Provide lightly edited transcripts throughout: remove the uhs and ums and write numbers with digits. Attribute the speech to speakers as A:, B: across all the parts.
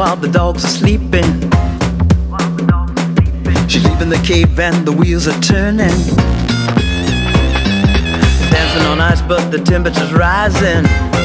A: while the dogs are sleeping. She's leaving the cave and the wheels are turning. Dancing on ice but the temperature's rising.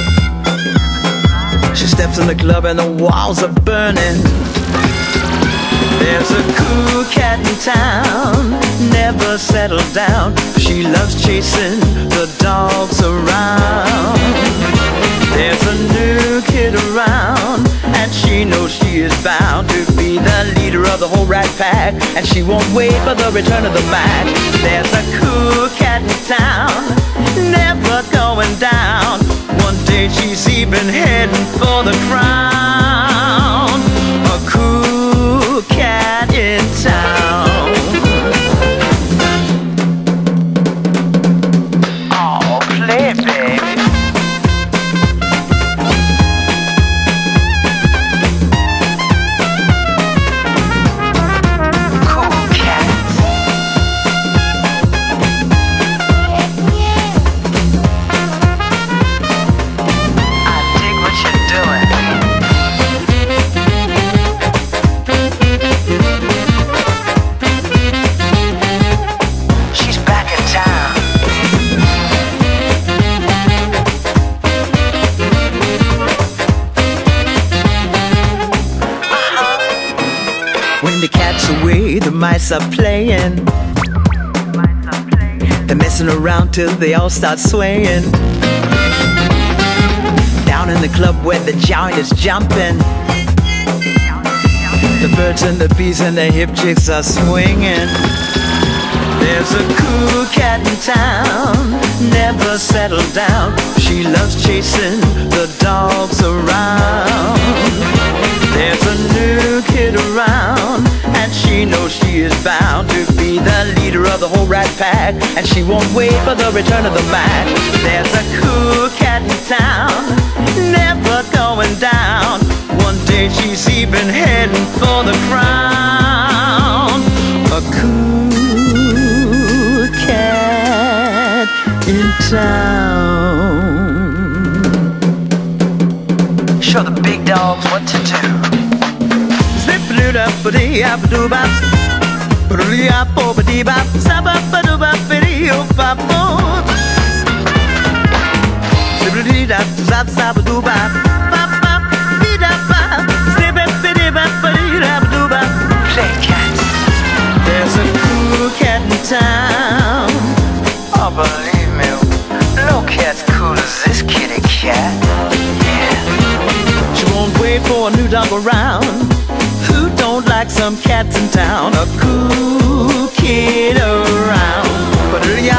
A: She steps in the club and the walls are burning. There's a cool cat in town, never settled down. She loves chasing the dogs around. There's a new kid around, and she knows she is bound to be the leader of the whole rat pack, and she won't wait for the return of the Mac. There's a cool cat in town, never going down. One day she's even heading for the crown. A cool cat in town. Oh, play it, baby. When the cat's away, the mice are playing. They're messing around till they all start swaying. Down in the club where the giant is jumping, the birds and the bees and the hip chicks are swinging. There's a cool cat in town, never settled down. She loves chasing the dogs around. There's a new kid around, and she knows she is bound to be the leader of the whole rat pack, and she won't wait for the return of the Mac. There's a cool cat in town, never going down. One day she's even heading for the crown. A cool cat in town. Show the big dogs what to do. Zip-a-doo-da-ba-dee-a-ba-doo-bop, ba-doo-dee-a-bo-ba-dee-bop, zap-a-ba-doo-bop-ba-dee-oh-bop-bop, zip-a-doo-da-zap-zap-a-doo-bop, bop-bop-dee-da-bop, zip-a-dee-bop-ba-dee-da-ba-doo-bop. Play cats. There's a cool cat in town. Oh, believe me, no cat's cool as this kitty cat. She won't wait for a new dog around. Who don't like some cats in town? A cool kid around. But